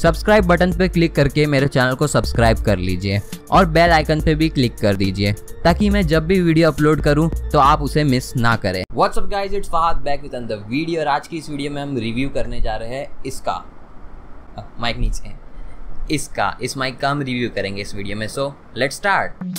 Subscribe button पे click करके मेरे चैनल को सब्सक्राइब कर लीजिए और बेल आइकन पे भी क्लिक कर दीजिए ताकि मैं जब भी वीडियो अपलोड करूं तो आप उसे मिस ना करें। What's up guys, it's Fahad back with another video और आज की इस वीडियो में हम रिव्यू करने जा रहे हैं इसका माइक नीचे है, इस माइक का हम रिव्यू करेंगे इस वीडियो में। So let's start.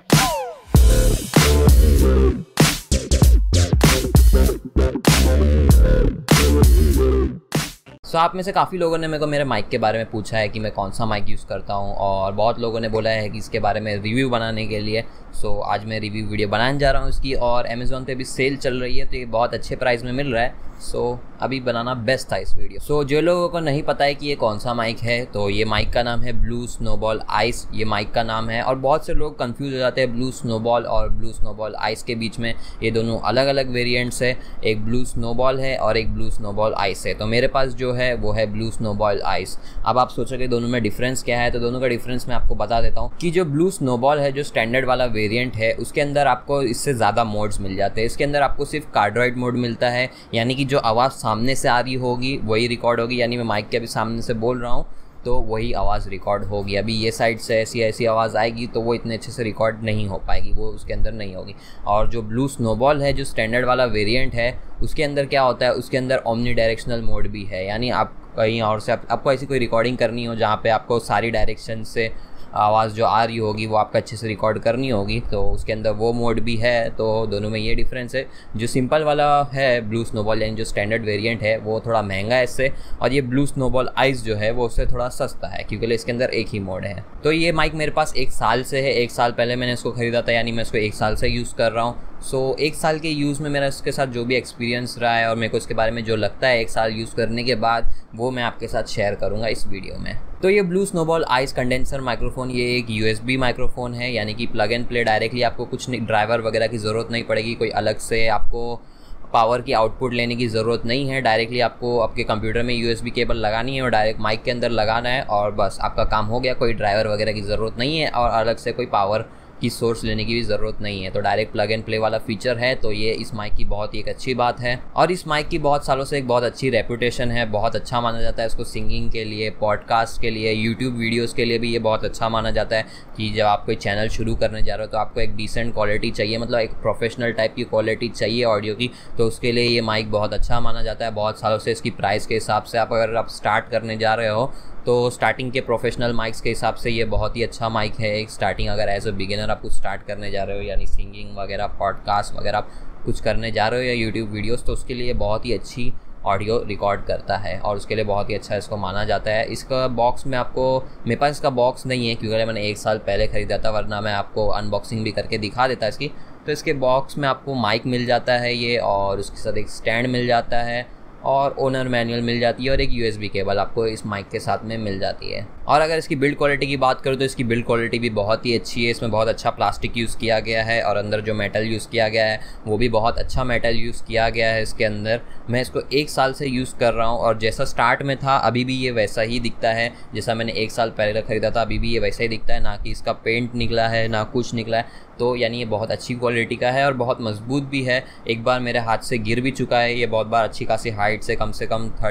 आप में से काफ़ी लोगों ने मेरे को मेरे माइक के बारे में पूछा है कि मैं कौन सा माइक यूज़ करता हूँ और बहुत लोगों ने बोला है कि इसके बारे में रिव्यू बनाने के लिए। आज मैं रिव्यू वीडियो बनाने जा रहा हूँ इसकी और अमेज़ॉन पे भी सेल चल रही है तो ये बहुत अच्छे प्राइस में मिल रहा है। अभी बनाना बेस्ट था इस वीडियो। जो लोगों को नहीं पता है कि ये कौन सा माइक है तो ये माइक का नाम है ब्लू स्नोबॉल आइस, ये माइक का नाम है। और बहुत से लोग कंफ्यूज हो जाते हैं ब्लू स्नोबॉल और ब्लू स्नोबॉल आइस के बीच में। ये दोनों अलग अलग वेरिएंट्स है, एक ब्लू स्नोबॉल है और एक ब्लू स्नोबॉल आइस है। तो मेरे पास जो है वो है ब्लू स्नोबॉल आइस। अब आप सोचोगे दोनों में डिफरेंस क्या है, तो दोनों का डिफरेंस मैं आपको बता देता हूँ कि जो ब्लू स्नोबॉल है, जो स्टैंडर्ड वाला वेरिएंट है, उसके अंदर आपको इससे ज़्यादा मोड्स मिल जाते हैं। इसके अंदर आपको सिर्फ कार्डोइड मोड मिलता है, यानी कि जो आवाज़ सामने से आ रही होगी वही रिकॉर्ड होगी। यानी मैं माइक के अभी सामने से बोल रहा हूँ तो वही आवाज़ रिकॉर्ड होगी। अभी ये साइड से ऐसी आवाज़ आएगी तो वो इतने अच्छे से रिकॉर्ड नहीं हो पाएगी, वो उसके अंदर नहीं होगी। और जो ब्लू स्नोबॉल है, जो स्टैंडर्ड वाला वेरिएंट है, उसके अंदर क्या होता है, उसके अंदर ओमनी डायरेक्शनल मोड भी है। यानी आप कहीं और से आपको ऐसी कोई रिकॉर्डिंग करनी हो जहाँ पे आपको सारी डायरेक्शन से आवाज़ जो आ रही होगी वो आपको अच्छे से रिकॉर्ड करनी होगी, तो उसके अंदर वो मोड भी है। तो दोनों में ये डिफरेंस है। जो सिंपल वाला है ब्लू स्नोबॉल यानी जो स्टैंडर्ड वेरिएंट है वो थोड़ा महंगा है इससे, और ये ब्लू स्नोबॉल आइस जो है वो उससे थोड़ा सस्ता है क्योंकि इसके अंदर एक ही मोड है। तो ये माइक मेरे पास 1 साल से है। 1 साल पहले मैंने इसको ख़रीदा था, यानी मैं इसको 1 साल से यूज़ कर रहा हूँ। 1 साल के यूज़ में मेरा इसके साथ जो भी एक्सपीरियंस रहा है और मेरे को इसके बारे में जो लगता है 1 साल यूज़ करने के बाद, वो मैं आपके साथ शेयर करूँगा इस वीडियो में। तो ये blue snowball ice condenser microphone, ये एक USB माइक्रोफोन है, यानी कि प्लग एंड प्ले डायरेक्टली। आपको कुछ ड्राइवर वगैरह की ज़रूरत नहीं पड़ेगी, कोई अलग से आपको पावर की आउटपुट लेने की ज़रूरत नहीं है। डायरेक्टली आपको आपके कंप्यूटर में USB केबल लगानी है और डायरेक्ट माइक के अंदर लगाना है और बस आपका काम हो गया। कोई ड्राइवर वगैरह की ज़रूरत नहीं है और अलग से कोई पावर की सोर्स लेने की भी ज़रूरत नहीं है। तो डायरेक्ट प्लग एंड प्ले वाला फीचर है, तो ये इस माइक की बहुत ही एक अच्छी बात है। और इस माइक की बहुत सालों से एक बहुत अच्छी रेपुटेशन है, बहुत अच्छा माना जाता है इसको सिंगिंग के लिए, पॉडकास्ट के लिए, यूट्यूब वीडियोज़ के लिए भी ये बहुत अच्छा माना जाता है कि जब आप कोई चैनल शुरू करने जा रहे हो तो आपको एक डिसेंट क्वालिटी चाहिए, मतलब एक प्रोफेशनल टाइप की क्वालिटी चाहिए ऑडियो की, तो उसके लिए ये माइक बहुत अच्छा माना जाता है। बहुत सालों से इसकी प्राइस के हिसाब से अगर आप स्टार्ट करने जा रहे हो तो स्टार्टिंग के प्रोफेशनल माइक्स के हिसाब से ये बहुत ही अच्छा माइक है। एक स्टार्टिंग अगर एज अ बिगिनर आप कुछ स्टार्ट करने जा रहे हो, यानी सिंगिंग वगैरह, पॉडकास्ट वगैरह आप कुछ करने जा रहे हो या यूट्यूब वीडियोस, तो उसके लिए बहुत ही अच्छी ऑडियो रिकॉर्ड करता है और उसके लिए बहुत ही अच्छा इसको माना जाता है। इसका बॉक्स में आपको, मेरे पास इसका बॉक्स नहीं है क्योंकि मैंने 1 साल पहले ख़रीदा था, वरना मैं आपको अनबॉक्सिंग भी करके दिखा देता इसकी। तो इसके बॉक्स में आपको माइक मिल जाता है ये, और उसके साथ एक स्टैंड मिल जाता है और ओनर मैनुअल मिल जाती है और एक USB केबल आपको इस माइक के साथ में मिल जाती है। और अगर इसकी बिल्ड क्वालिटी की बात करूँ तो इसकी बिल्ड क्वालिटी भी बहुत ही अच्छी है। इसमें बहुत अच्छा प्लास्टिक यूज़ किया गया है और अंदर जो मेटल यूज़ किया गया है वो भी बहुत अच्छा मेटल यूज़ किया गया है इसके अंदर। मैं इसको 1 साल से यूज़ कर रहा हूँ और जैसा स्टार्ट में था अभी भी ये वैसा ही दिखता है जैसा मैंने 1 साल पहले ख़रीदा था, अभी भी ये वैसा ही दिखता है, ना कि इसका पेंट निकला है ना कुछ निकला है। तो यानी ये बहुत अच्छी क्वालिटी का है और बहुत मजबूत भी है। एक बार मेरे हाथ से गिर भी चुका है ये बहुत बार, अच्छी खासी हाइट से कम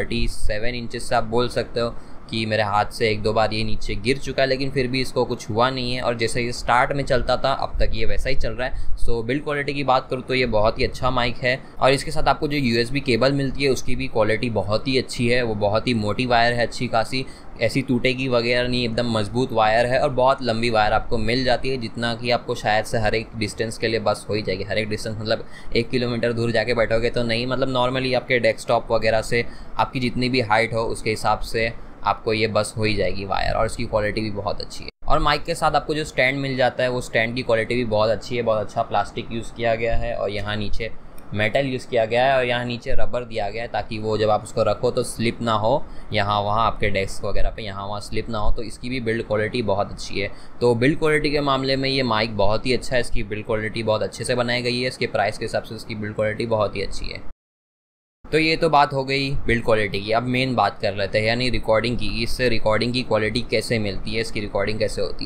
37 इंचेस से आप बोल सकते हो कि मेरे हाथ से 1-2 बार ये नीचे गिर चुका है, लेकिन फिर भी इसको कुछ हुआ नहीं है। और जैसे ये स्टार्ट में चलता था अब तक ये वैसा ही चल रहा है। बिल्ड क्वालिटी की बात करूँ तो ये बहुत ही अच्छा माइक है। और इसके साथ आपको जो USB केबल मिलती है उसकी भी क्वालिटी बहुत ही अच्छी है, वो बहुत ही मोटी वायर है, अच्छी खासी, ऐसी टूटेगी वगैरह नहीं, एकदम मजबूत वायर है और बहुत लंबी वायर आपको मिल जाती है, जितना कि आपको शायद से हर एक डिस्टेंस के लिए बस हो ही जाएगी। हर एक डिस्टेंस मतलब 1 किलोमीटर दूर जाके बैठोगे तो नहीं, मतलब नॉर्मली आपके डेस्कटॉप वगैरह से आपकी जितनी भी हाइट हो उसके हिसाब से आपको ये बस हो ही जाएगी वायर। और इसकी क्वालिटी भी बहुत अच्छी है। और माइक के साथ आपको जो स्टैंड मिल जाता है वो स्टैंड की क्वालिटी भी बहुत अच्छी है, बहुत अच्छा प्लास्टिक यूज़ किया गया है और यहाँ नीचे मेटल यूज़ किया गया है और यहाँ नीचे रबर दिया गया है ताकि वो जब आप उसको रखो तो स्लिप ना हो, यहाँ वहाँ आपके डेस्क वगैरह पे यहाँ वहाँ स्लिप ना हो। तो इसकी भी बिल्ड क्वालिटी बहुत अच्छी है। तो बिल्ड क्वालिटी के मामले में ये माइक बहुत ही अच्छा है, इसकी बिल्ड क्वालिटी बहुत अच्छे से बनाई गई है, इसके प्राइस के हिसाब से इसकी बिल्ड क्वालिटी बहुत ही अच्छी है। तो ये तो बात हो गई बिल्ड क्वालिटी की। अब मेन बात कर लेते हैं यानी रिकॉर्डिंग की। इससे रिकॉर्डिंग की क्वालिटी कैसे मिलती है, इसकी रिकॉर्डिंग कैसे होती है।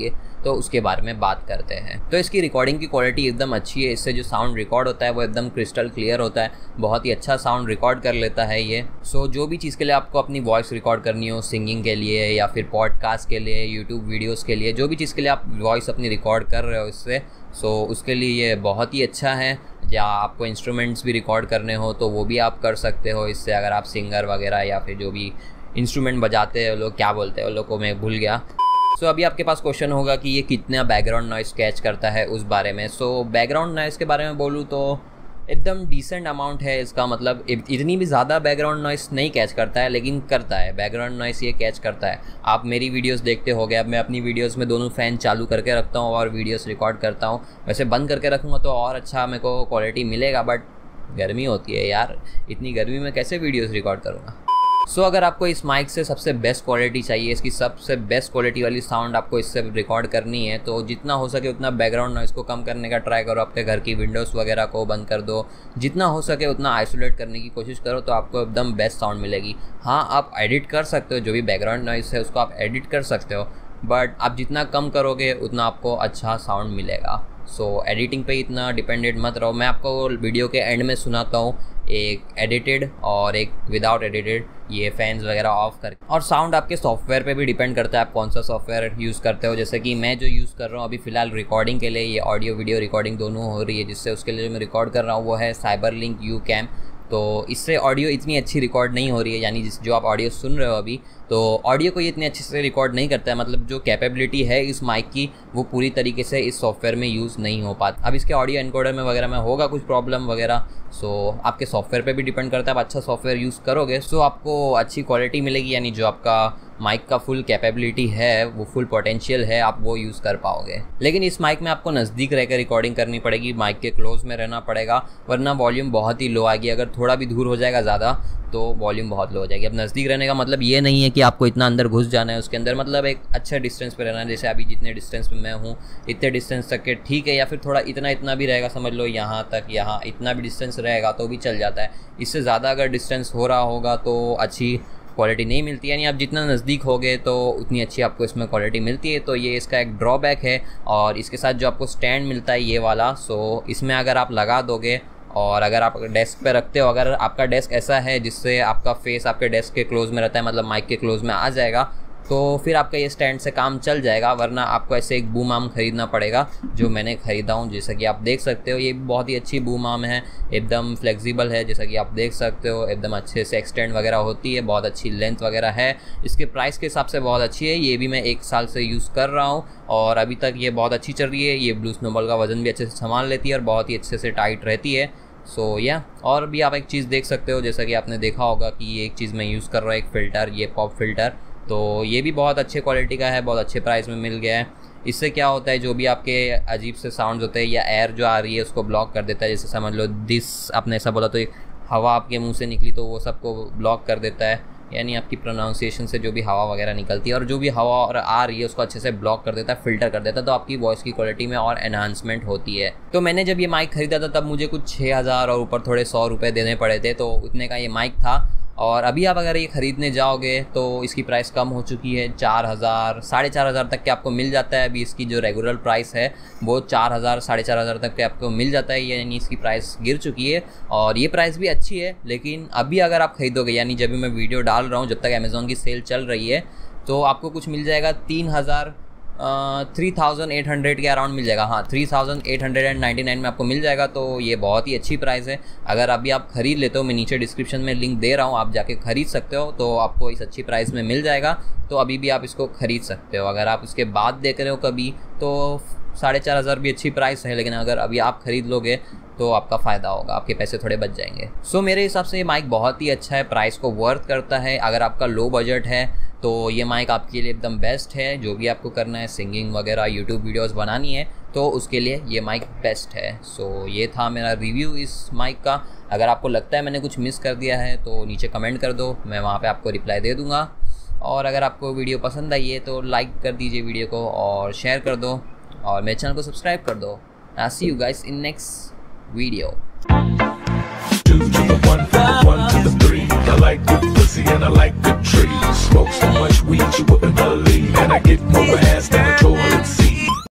तो उसके बारे में बात करते हैं। तो इसकी रिकॉर्डिंग की क्वालिटी एकदम अच्छी है, इससे जो साउंड रिकॉर्ड होता है वो एकदम क्रिस्टल क्लियर होता है, बहुत ही अच्छा साउंड रिकॉर्ड कर लेता है ये। सो जो भी चीज़ के लिए आपको अपनी वॉइस रिकॉर्ड करनी हो, सिंगिंग के लिए या फिर पॉडकास्ट के लिए, यूट्यूब वीडियोज़ के लिए, जो भी चीज़ के लिए आप वॉइस अपनी रिकॉर्ड कर रहे हो इससे, सो उसके लिए ये बहुत ही अच्छा है। या आपको इंस्ट्रूमेंट्स भी रिकॉर्ड करने हो तो वो भी आप कर सकते हो इससे, अगर आप सिंगर वगैरह या फिर जो भी इंस्ट्रूमेंट बजाते हैं लोग, क्या बोलते हैं वो लोग को मैं भूल गया। सो अभी आपके पास क्वेश्चन होगा कि ये कितना बैकग्राउंड नॉइस कैच करता है उस बारे में। सो बैकग्राउंड नॉइस के बारे में बोलूँ तो एकदम डिसेंट अमाउंट है इसका, मतलब इतनी भी ज़्यादा बैकग्राउंड नॉइस नहीं कैच करता है, लेकिन करता है बैकग्राउंड नॉइस, ये कैच करता है। आप मेरी वीडियोस देखते होगे, अब मैं अपनी वीडियोस में दोनों फ़ैन चालू करके रखता हूँ और वीडियोस रिकॉर्ड करता हूँ। वैसे बंद करके रखूँगा तो और अच्छा मेरे को क्वालिटी मिलेगा, बट गर्मी होती है यार, इतनी गर्मी में कैसे वीडियोज़ रिकॉर्ड करूँगा। सो अगर आपको इस माइक से सबसे बेस्ट क्वालिटी चाहिए, इसकी सबसे बेस्ट क्वालिटी वाली साउंड आपको इससे रिकॉर्ड करनी है, तो जितना हो सके उतना बैकग्राउंड नॉइस को कम करने का ट्राई करो। आपके घर की विंडोज़ वगैरह को बंद कर दो, जितना हो सके उतना आइसोलेट करने की कोशिश करो, तो आपको एकदम बेस्ट साउंड मिलेगी। हाँ, आप एडिट कर सकते हो, जो भी बैकग्राउंड नॉइस है उसको आप एडिट कर सकते हो, बट आप जितना कम करोगे उतना आपको अच्छा साउंड मिलेगा। सो एडिटिंग पे इतना डिपेंडेंट मत रहो। मैं आपको वीडियो के एंड में सुनाता हूँ एक एडिटेड और एक विदाउट एडिटेड, ये फैंस वगैरह ऑफ करके। और साउंड आपके सॉफ्टवेयर पे भी डिपेंड करता है, आप कौन सा सॉफ्टवेयर यूज़ करते हो। जैसे कि मैं जो यूज़ कर रहा हूँ अभी फ़िलहाल रिकॉर्डिंग के लिए, ये ऑडियो वीडियो रिकॉर्डिंग दोनों हो रही है, जिससे उसके लिए जो मैं रिकॉर्ड कर रहा हूँ वो है साइबरलिंक UCam। तो इससे ऑडियो इतनी अच्छी रिकॉर्ड नहीं हो रही है, यानी जो आप ऑडियो सुन रहे हो अभी, तो ऑडियो को ये इतनी अच्छे से रिकॉर्ड नहीं करता है। मतलब जो कैपेबिलिटी है इस माइक की वो पूरी तरीके से इस सॉफ्टवेयर में यूज़ नहीं हो पाता। अब इसके ऑडियो एनकोडर में वगैरह में होगा कुछ प्रॉब्लम वगैरह, सो आपके सॉफ्टवेयर पे भी डिपेंड करता है। आप अच्छा सॉफ्टवेयर यूज़ करोगे सो आपको अच्छी क्वालिटी मिलेगी, यानी जो आपका माइक का फुल कैपेबिलिटी है, वो फुल पोटेंशियल है, आप वो यूज़ कर पाओगे। लेकिन इस माइक में आपको नज़दीक रहकर रिकॉर्डिंग करनी पड़ेगी, माइक के क्लोज में रहना पड़ेगा, वरना वॉल्यूम बहुत ही लो आएगी। अगर थोड़ा भी दूर हो जाएगा ज़्यादा तो वॉल्यूम बहुत लो हो जाएगी। अब नज़दीक रहने का मतलब ये नहीं है कि आपको इतना अंदर घुस जाना है उसके अंदर, मतलब एक अच्छे डिस्टेंस पे रहना है। जैसे अभी जितने डिस्टेंस पे मैं हूँ इतने डिस्टेंस तक के ठीक है, या फिर थोड़ा इतना भी रहेगा, समझ लो यहाँ तक, यहाँ इतना भी डिस्टेंस रहेगा तो भी चल जाता है। इससे ज़्यादा अगर डिस्टेंस हो रहा होगा तो अच्छी क्वालिटी नहीं मिलती, यानी आप जितना नज़दीक होगे तो उतनी अच्छी आपको इसमें क्वालिटी मिलती है। तो ये इसका एक ड्रॉबैक है। और इसके साथ जो आपको स्टैंड मिलता है ये वाला, सो इसमें अगर आप लगा दोगे और अगर आप डेस्क पे रखते हो, अगर आपका डेस्क ऐसा है जिससे आपका फेस आपके डेस्क के क्लोज में रहता है, मतलब माइक के क्लोज में आ जाएगा, तो फिर आपका ये स्टैंड से काम चल जाएगा। वरना आपको ऐसे एक बूम आर्म ख़रीदना पड़ेगा, जो मैंने ख़रीदा हूँ। जैसा कि आप देख सकते हो ये बहुत ही अच्छी बूम आर्म है, एकदम फ्लेक्सिबल है, जैसा कि आप देख सकते हो, एकदम अच्छे से एक्सटेंड वगैरह होती है, बहुत अच्छी लेंथ वगैरह है। इसके प्राइस के हिसाब से बहुत अच्छी है। ये भी मैं 1 साल से यूज़ कर रहा हूँ और अभी तक ये बहुत अच्छी चल रही है। ये ब्लू स्नोबॉल का वज़न भी अच्छे से संभाल लेती है और बहुत ही अच्छे से टाइट रहती है। सो या और भी आप एक चीज़ देख सकते हो, जैसा कि आपने देखा होगा कि ये एक चीज़ मैं यूज़ कर रहा हूँ, एक फ़िल्टर, ये पॉप फिल्टर, तो ये भी बहुत अच्छे क्वालिटी का है, बहुत अच्छे प्राइस में मिल गया है। इससे क्या होता है, जो भी आपके अजीब से साउंड्स होते हैं या एयर जो आ रही है उसको ब्लॉक कर देता है। जैसे समझ लो दिस, आपने ऐसा बोला तो एक हवा आपके मुंह से निकली तो वो सबको ब्लॉक कर देता है, यानी आपकी प्रोनाउंसिएशन से जो भी हवा वगैरह निकलती है और जो भी हवा और आ रही है उसको अच्छे से ब्लॉक कर देता है, फ़िल्टर कर देता है, तो आपकी वॉइस की क्वालिटी में और एनहांसमेंट होती है। तो मैंने जब ये माइक ख़रीदा था तब मुझे कुछ 6000 और ऊपर थोड़े 100 रुपये देने पड़े थे, तो उतने का ये माइक था। और अभी आप अगर ये ख़रीदने जाओगे तो इसकी प्राइस कम हो चुकी है, 4000 4500 तक के आपको मिल जाता है। अभी इसकी जो रेगुलर प्राइस है वो 4000 4500 तक के आपको मिल जाता है, यानी इसकी प्राइस गिर चुकी है और ये प्राइस भी अच्छी है। लेकिन अभी अगर आप ख़रीदोगे, यानी जब भी मैं वीडियो डाल रहा हूँ, जब तक अमेज़ॉन की सेल चल रही है, तो आपको कुछ मिल जाएगा 3800 के अराउंड मिल जाएगा। हाँ, 3899 में आपको मिल जाएगा, तो ये बहुत ही अच्छी प्राइस है। अगर अभी आप ख़रीद लेते हो, मैं नीचे डिस्क्रिप्शन में लिंक दे रहा हूँ, आप जाके ख़रीद सकते हो, तो आपको इस अच्छी प्राइस में मिल जाएगा। तो अभी भी आप इसको ख़रीद सकते हो। अगर आप इसके बाद देख रहे हो कभी, तो 4500 भी अच्छी प्राइस है, लेकिन अगर अभी आप ख़रीद लोगे तो आपका फ़ायदा होगा, आपके पैसे थोड़े बच जाएंगे। सो मेरे हिसाब से ये माइक बहुत ही अच्छा है, प्राइस को वर्थ करता है। अगर आपका लो बजट है तो ये माइक आपके लिए एकदम बेस्ट है। जो भी आपको करना है, सिंगिंग वगैरह, यूट्यूब वीडियोस बनानी है, तो उसके लिए ये माइक बेस्ट है। सो ये था मेरा रिव्यू इस माइक का। अगर आपको लगता है मैंने कुछ मिस कर दिया है तो नीचे कमेंट कर दो, मैं वहाँ पे आपको रिप्लाई दे दूँगा। और अगर आपको वीडियो पसंद आई है तो लाइक कर दीजिए वीडियो को और शेयर कर दो और मेरे चैनल को सब्सक्राइब कर दो। I see you guys in next video. 2 to the 1, 1 to the 3. I like good pussy and I like good trees. Smoke so much weed you wouldn't believe, and I get more ass than a toilet seat.